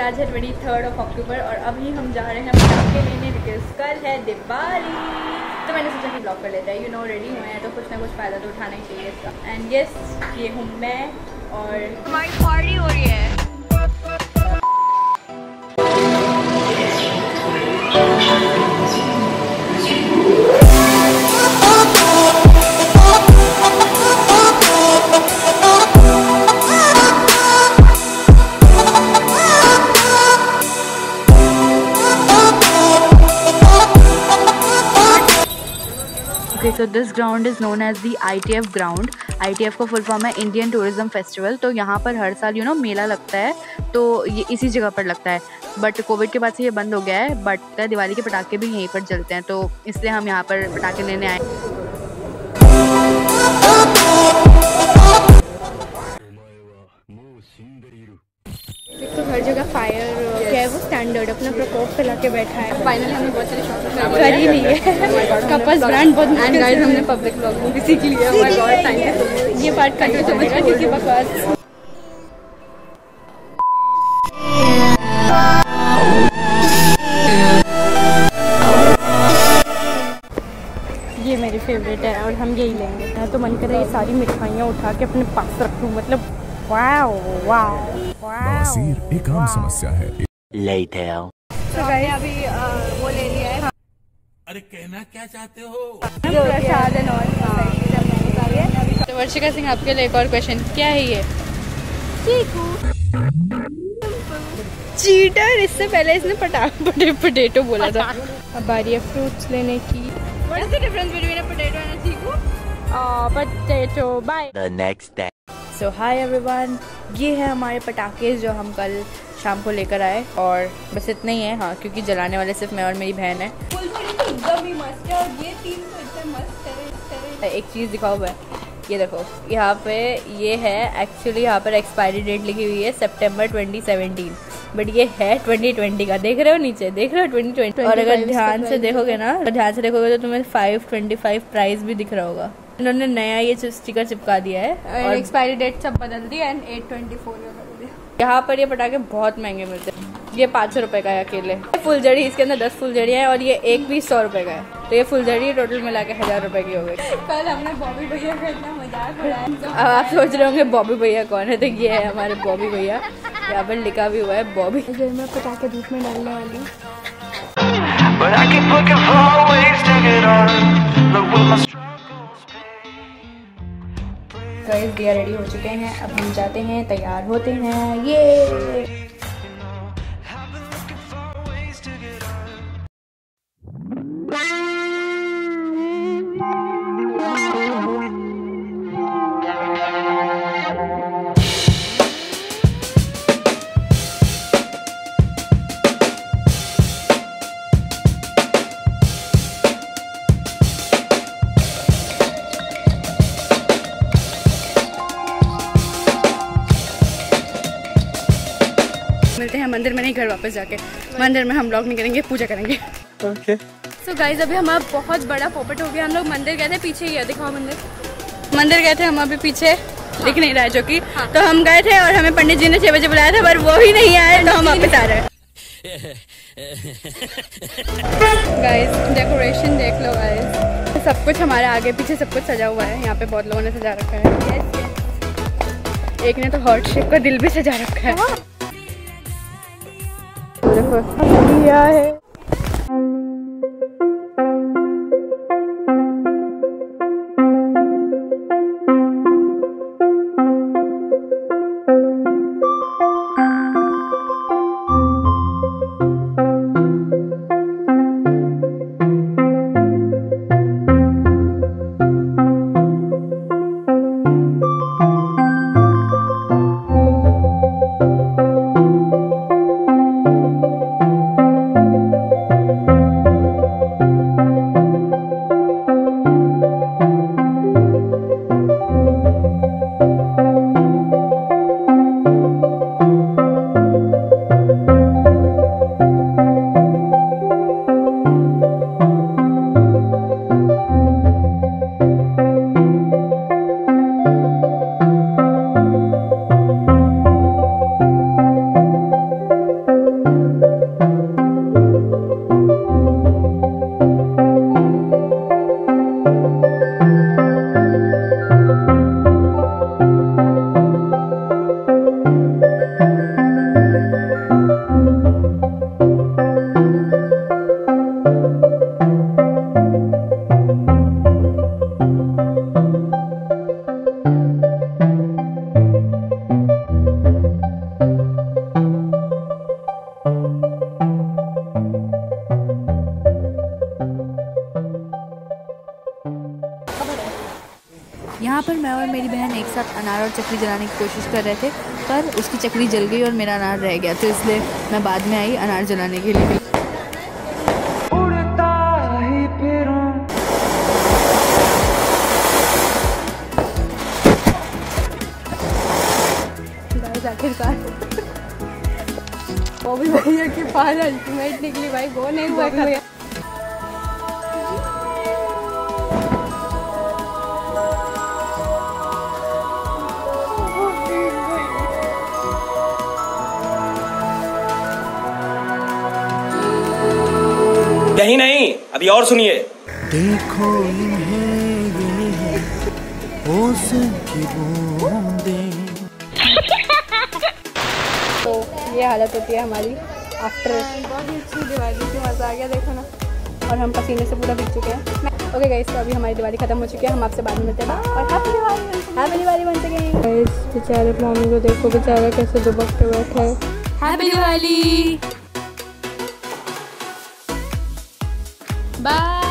आज है 23 अक्टूबर और अभी हम जा रहे हैं पटाखे लेने बिकॉज कल है दिवाली। तो मैंने सोचा कि ब्लॉग कर लेते हैं, रेडी हुए हैं तो कुछ ना कुछ फ़ायदा तो उठाना ही चाहिए इसका। एंड यस, ये हूँ मैं और हमारी पार्टी हो रही है। So this ground is known as the ITF ground. ITF का फुल फॉर्म है इंडियन टूरिज्म फेस्टिवल। तो यहाँ पर हर साल मेला लगता है, तो ये इसी जगह पर लगता है। बट कोविड के बाद से ये बंद हो गया है, बट दिवाली के पटाखे भी यहीं पर जलते हैं, तो इसलिए हम यहाँ पर पटाखे लेने आए। तो हर जगह फायर क्या है वो स्टैंडर्ड अपना प्रकोप फैला के बैठा है। फाइनली हमने बहुत सारी शॉपिंग कर ही नहीं है। कपल्स ब्रांड बहुत एंड गाइस हमने पब्लिक ब्लॉगिंग भी सीख लिया। Oh my god, thank you so much. ये पार्ट कट हो जाएगा क्योंकि बकवास। ये मेरी फेवरेट है और हम यही लेंगे। मैं तो मन कर रहा है ये सारी मिठाइयाँ उठा के अपने पास रखूँ, मतलब वाओ वाओ वाओ। एक आम समस्या है। तो गाइस अभी वो ले लिया है। अरे कहना क्या चाहते हो? Prasad and all. तो वर्षिका सिंह, आपके लिए एक और क्वेश्चन, क्या है ये? चीटर। इससे पहले इसने पोटैटो बोला था। अब बारी है फ्रूट्स लेने की। What is the difference between a potato and a chikoo? Potato bye. The next day. So hi everyone, ये है हमारे पटाखे जो हम कल शाम को लेकर आए, और बस इतना ही है। हाँ, क्योंकि जलाने वाले सिर्फ मैं और मेरी बहन है। एकदम ही मस्त है और ये तीन तो इतने मस्त है। एक चीज़ दिखाओ है, ये देखो यहाँ पे ये है एक्चुअली, यहाँ पर एक्सपायरी डेट लिखी हुई है सितंबर 2017, बट ये है 2020 का। देख रहे हो नीचे, देख रहे हो 2020। और अगर ध्यान से देखोगे ना, तो तुम्हें 525 प्राइस भी दिख रहा होगा। इन्होंने नया ये स्टिकर चिपका दिया है और एक्सपायरी डेट सब बदल दी एंड 8/24 में बदल दिया। यहाँ पर ये पटाखे बहुत महंगे मिलते हैं। ये 500 रुपए का है अकेले। फुलझड़ी, इसके अंदर 10 फुलझड़ियाँ हैं और ये एक पीस 100 रुपए का है। तो ये फुलझड़ी टोटल मिला के 1000 रुपए की हो गई। कल हमने बॉबी भैया का इतना मजाक उड़ाया। अब आप सोच रहे होंगे बॉबी भैया कौन है, तो ये है हमारे बॉबी भैया। यहाँ पर लिखा भी हुआ है बॉबी। मैं पटाखे धूप में डालने वाली हूँ। गाइस दिया रेडी हो चुके हैं, अब हम जाते हैं, तैयार होते हैं। ये मिलते हैं मंदिर में, नहीं घर वापस जाके। मंदिर में हम ब्लॉग नहीं करेंगे, पूजा करेंगे। ओके। सो गाइज अभी हमारा बहुत बड़ा पोपट हो गया। हम लोग मंदिर गए थे, पीछे ही है, दिखाओ मंदिर गए थे हम अभी पीछे, दिख नहीं रहा है जो कि। तो हम गए थे और हमें पंडित जी ने 6 बजे बुलाया था, पर वो ही नहीं आए, तो हम वापस आ रहे हैं। गाइज डेकोरेशन देख लो गाइज, सब कुछ हमारे आगे पीछे सब कुछ सजा हुआ है। यहाँ पे बहुत लोगों ने सजा रखा है। एक ने तो हार्ट शेप का दिल भी सजा रखा है। देखो दिया है। यहाँ पर मैं और मेरी बहन एक साथ अनार और चकरी जलाने की कोशिश कर रहे थे, पर उसकी चकरी जल गई और मेरा अनार रह गया, तो इसलिए मैं बाद में आई अनार जलाने के लिए। आखिरकार वो भी भैया के पास अल्टीमेट निकली भाई, वो नहीं हुआ भैया। यही नहीं, अभी और सुनिए। देखो इन्हें ये होश की बूंदें। तो ये हालत होती है हमारी आफ्टर। बहुत ही अच्छी दिवाली की मज़ा आ गया, देखो ना, और हम पसीने से पूरा भीग चुके हैं। ओके गाइस, तो अभी हमारी दिवाली खत्म हो चुकी है, हम आपसे बाद में मिलते हैं और happy Diwali once again. Guys बेचारे मम्मी को देखो, बेचारा कैसे दुबक के बैठा है। Happy Diwali, bye.